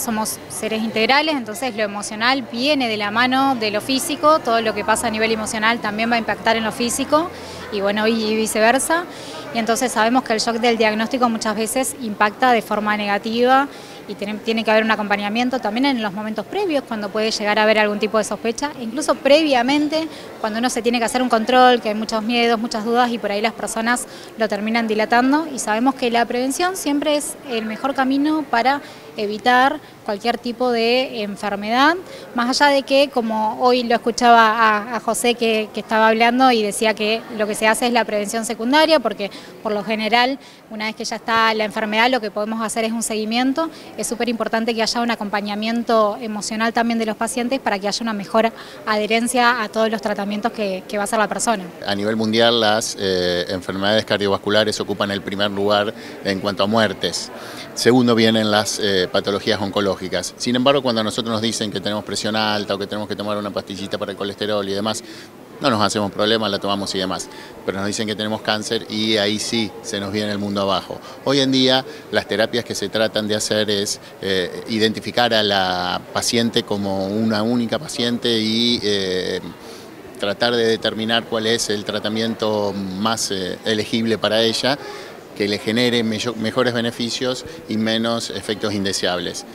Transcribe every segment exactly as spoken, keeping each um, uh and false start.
somos seres integrales, entonces lo emocional viene de la mano de lo físico, todo lo que pasa a nivel emocional también va a impactar en lo físico y bueno, y viceversa. Y entonces sabemos que el shock del diagnóstico muchas veces impacta de forma negativa y tiene, tiene que haber un acompañamiento también en los momentos previos, cuando puede llegar a haber algún tipo de sospecha, incluso previamente, cuando uno se tiene que hacer un control, que hay muchos miedos, muchas dudas y por ahí las personas lo terminan dilatando, y sabemos que la prevención siempre es el mejor camino para evitar cualquier tipo de enfermedad, más allá de que, como hoy lo escuchaba a, a José que, que estaba hablando y decía que lo que se hace es la prevención secundaria, porque por lo general, una vez que ya está la enfermedad, lo que podemos hacer es un seguimiento. Es súper importante que haya un acompañamiento emocional también de los pacientes para que haya una mejor adherencia a todos los tratamientos que, que va a hacer la persona. A nivel mundial, las eh, enfermedades cardiovasculares ocupan el primer lugar en cuanto a muertes. Segundo vienen las eh, patologías oncológicas. Sin embargo, cuando a nosotros nos dicen que tenemos presión alta o que tenemos que tomar una pastillita para el colesterol y demás, no nos hacemos problemas, la tomamos y demás. Pero nos dicen que tenemos cáncer y ahí sí se nos viene el mundo abajo. Hoy en día las terapias que se tratan de hacer es eh, identificar a la paciente como una única paciente y eh, tratar de determinar cuál es el tratamiento más eh, elegible para ella, que le genere mejores beneficios y menos efectos indeseables.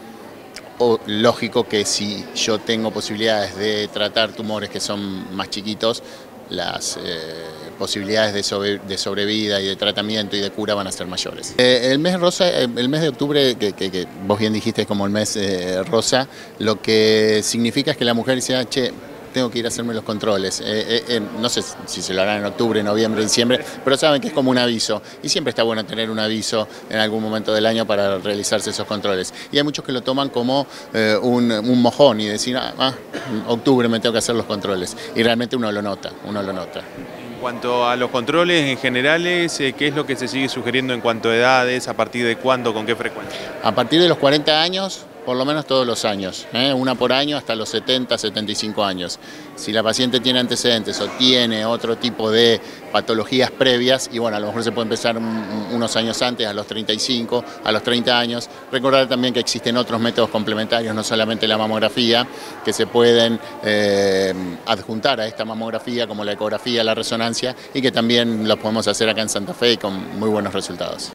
O, lógico que si yo tengo posibilidades de tratar tumores que son más chiquitos, las eh, posibilidades de, sobre, de sobrevida y de tratamiento y de cura van a ser mayores. Eh, el mes rosa, el mes de octubre, que, que, que vos bien dijiste es como el mes eh, rosa, lo que significa es que la mujer dice, che, tengo que ir a hacerme los controles. Eh, eh, eh, no sé si se lo harán en octubre, noviembre, diciembre, pero saben que es como un aviso. Y siempre está bueno tener un aviso en algún momento del año para realizarse esos controles. Y hay muchos que lo toman como eh, un, un mojón y decir, ah, ah, octubre me tengo que hacer los controles. Y realmente uno lo nota, uno lo nota. En cuanto a los controles en generales, ¿qué es lo que se sigue sugiriendo en cuanto a edades? ¿A partir de cuándo? ¿Con qué frecuencia? A partir de los cuarenta años, por lo menos todos los años, ¿eh? una por año hasta los setenta, setenta y cinco años. Si la paciente tiene antecedentes o tiene otro tipo de patologías previas, y bueno, a lo mejor se puede empezar unos años antes, a los treinta y cinco, a los treinta años. Recordar también que existen otros métodos complementarios, no solamente la mamografía, que se pueden eh, adjuntar a esta mamografía, como la ecografía, la resonancia, y que también los podemos hacer acá en Santa Fe y con muy buenos resultados.